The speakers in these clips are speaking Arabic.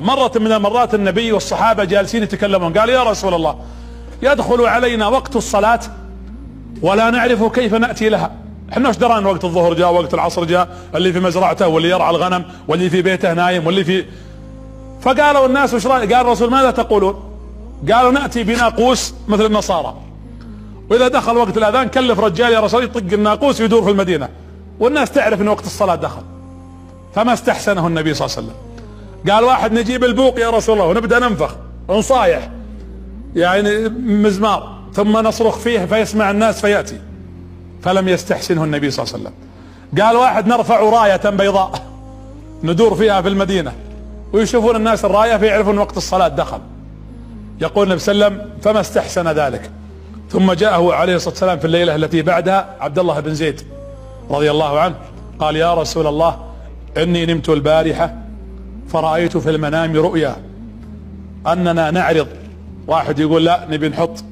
مرة من المرات النبي والصحابة جالسين يتكلمون، قال يا رسول الله يدخل علينا وقت الصلاة ولا نعرف كيف نأتي لها. احنا ايش دران وقت الظهر جاء، وقت العصر جاء، اللي في مزرعته واللي يرعى الغنم واللي في بيته نايم واللي في. فقالوا الناس وش رأي؟ قال الرسول ماذا تقولون؟ قالوا نأتي بناقوس مثل النصارى، واذا دخل وقت الاذان كلف رجال يا رسول يطق الناقوس ويدور في المدينة والناس تعرف ان وقت الصلاة دخل. فما استحسنه النبي صلى الله عليه وسلم. قال واحد نجيب البوق يا رسول الله ونبدأ ننفخ ونصايح يعني مزمار ثم نصرخ فيه فيسمع الناس فيأتي. فلم يستحسنه النبي صلى الله عليه وسلم. قال واحد نرفع راية بيضاء ندور فيها في المدينة ويشوفون الناس الراية فيعرفون وقت الصلاة دخل. يقول النبي صلى الله عليه وسلم فما استحسن ذلك. ثم جاءه عليه الصلاة والسلام في الليلة التي بعدها عبد الله بن زيد رضي الله عنه قال يا رسول الله إني نمت البارحة فرأيت في المنام رؤيا أننا نعرض، واحد يقول لا نبي نحط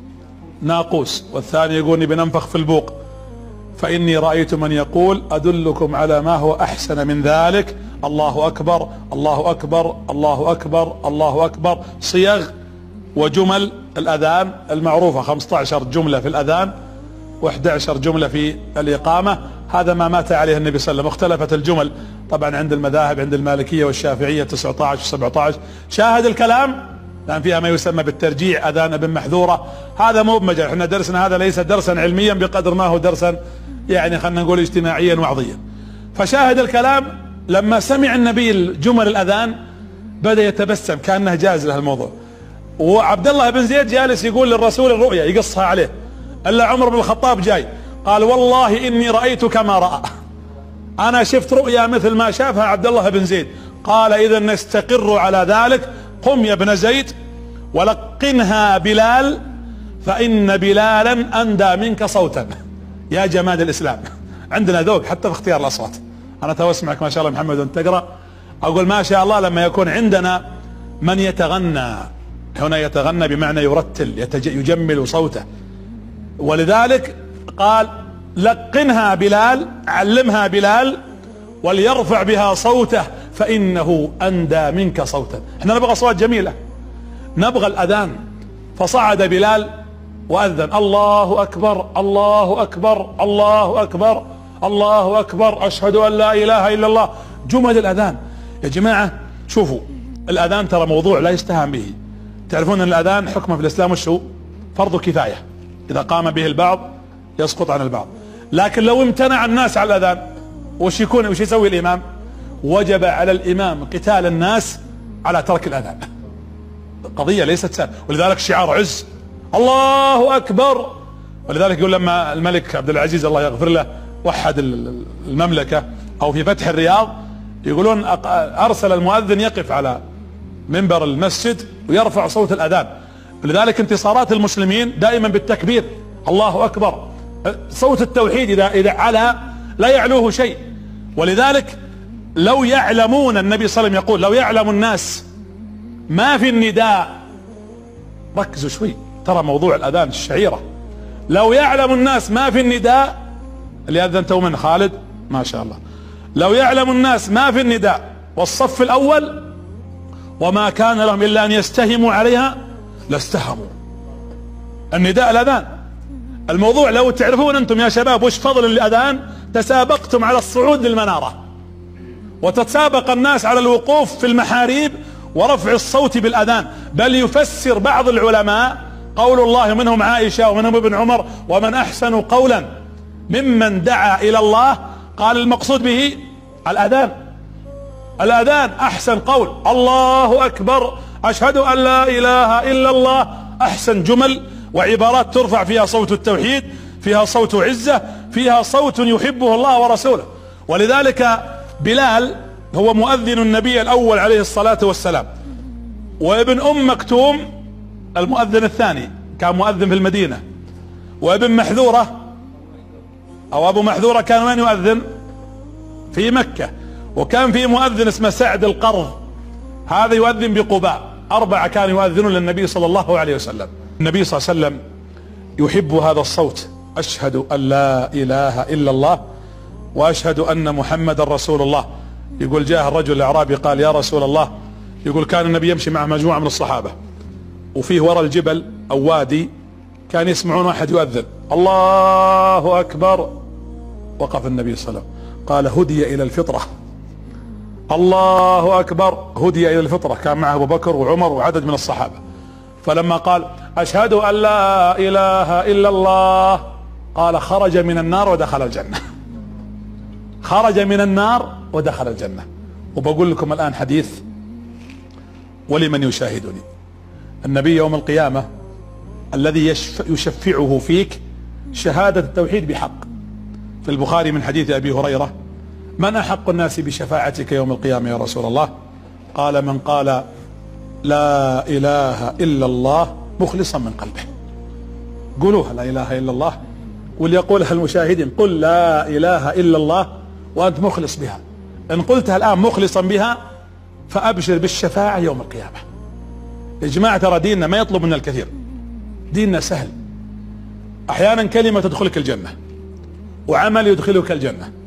ناقوس، والثاني يقول نبي ننفخ في البوق، فإني رأيت من يقول أدلكم على ما هو أحسن من ذلك، الله أكبر الله أكبر الله أكبر الله أكبر، صيغ وجمل الأذان المعروفة 15 جملة في الأذان و11 جملة في الإقامة. هذا ما مات عليه النبي صلى الله عليه وسلم. اختلفت الجمل طبعا عند المذاهب، عند المالكية والشافعية 19 و17. شاهد الكلام لأن فيها ما يسمى بالترجيع، أذان ابن محذورة. هذا مو بمجال، احنا درسنا هذا ليس درسا علميا بقدر ما هو درسا يعني خلنا نقول اجتماعيا وعظيا. فشاهد الكلام لما سمع النبي جمل الأذان بدأ يتبسم كأنه جاز له الموضوع. وعبد الله بن زيد جالس يقول للرسول الرؤيا يقصها عليه، الا عمر بن الخطاب جاي قال والله اني رأيت كما رأى، انا شفت رؤيا مثل ما شافها عبد الله بن زيد. قال اذا نستقر على ذلك، قم يا ابن زيد ولقنها بلال فان بلالا اندى منك صوتا. يا جماد الاسلام عندنا ذوق حتى في اختيار الاصوات. انا تو اسمعك ما شاء الله محمد وانت تقرا اقول ما شاء الله لما يكون عندنا من يتغنى، هنا يتغنى بمعنى يرتل يجمل صوته، ولذلك قال لقنها بلال، علمها بلال وليرفع بها صوته فإنه أندى منك صوتا. احنا نبغى أصوات جميلة، نبغى الأذان. فصعد بلال وأذن الله أكبر الله أكبر الله أكبر الله أكبر أشهد أن لا إله إلا الله. جمل الأذان يا جماعة. شوفوا الأذان ترى موضوع لا يستهان به. تعرفون أن الأذان حكمه في الإسلام وشو؟ فرض كفاية، إذا قام به البعض يسقط عن البعض. لكن لو امتنع الناس على الأذان وش يسوي الإمام؟ وجب على الإمام قتال الناس على ترك الأذان. قضية ليست سهلة، ولذلك شعار عز الله أكبر. ولذلك يقول لما الملك عبد العزيز الله يغفر له وحد المملكة أو في فتح الرياض يقولون أرسل المؤذن يقف على منبر المسجد ويرفع صوت الأذان. لذلك انتصارات المسلمين دائما بالتكبير الله أكبر. صوت التوحيد إذا علا لا يعلوه شيء. ولذلك لو يعلمون، النبي صلى الله عليه وسلم يقول لو يعلم الناس ما في النداء، ركزوا شوي ترى موضوع الأذان الشعيرة، لو يعلم الناس ما في النداء اللي أذنته من خالد ما شاء الله، لو يعلم الناس ما في النداء والصف الأول وما كان لهم إلا أن يستهموا عليها لاستهموا. النداء الأذان الموضوع لو تعرفون أنتم يا شباب وش فضل الأذان تسابقتم على الصعود للمنارة، وتتسابق الناس على الوقوف في المحاريب ورفع الصوت بالأذان. بل يفسر بعض العلماء قول الله منهم عائشة ومنهم ابن عمر ومن أحسن قولا ممن دعا إلى الله، قال المقصود به الأذان. الأذان أحسن قول الله أكبر أشهد أن لا إله إلا الله، أحسن جمل وعبارات ترفع فيها صوت التوحيد، فيها صوت عزة، فيها صوت يحبه الله ورسوله. ولذلك بلال هو مؤذن النبي الأول عليه الصلاة والسلام، وابن أم مكتوم المؤذن الثاني كان مؤذن في المدينة، وابن محذورة أو أبو محذورة كان وين يؤذن؟ في مكة. وكان في مؤذن اسمه سعد القرض هذا يؤذن بقباء. أربعة كانوا يؤذنون للنبي صلى الله عليه وسلم. النبي صلى الله عليه وسلم يحب هذا الصوت، أشهد أن لا إله إلا الله وأشهد أن محمد رسول الله. يقول جاء الرجل الأعرابي قال يا رسول الله يقول كان النبي يمشي مع مجموعة من الصحابة، وفيه وراء الجبل أو وادي كان يسمعون واحد يؤذن الله أكبر. وقف النبي صلى الله عليه وسلم قال هدي إلى الفطرة. الله أكبر، هدي إلى الفطرة. كان معه أبو بكر وعمر وعدد من الصحابة. فلما قال أشهد أن لا إله إلا الله قال خرج من النار ودخل الجنة. خرج من النار ودخل الجنة. وبقول لكم الآن حديث ولمن يشاهدني. النبي يوم القيامة الذي يشفعه فيك شهادة التوحيد بحق. في البخاري من حديث أبي هريرة من أحق الناس بشفاعتك يوم القيامة يا رسول الله؟ قال من قال لا إله إلا الله مخلصا من قلبه. قولوها لا إله إلا الله، واللي يقولها المشاهدين قل لا إله إلا الله وأنت مخلص بها. إن قلتها الآن مخلصا بها فأبشر بالشفاعة يوم القيامة. يا جماعة ترى ديننا ما يطلب منا الكثير، ديننا سهل. أحيانا كلمة تدخلك الجنة، وعمل يدخلك الجنة،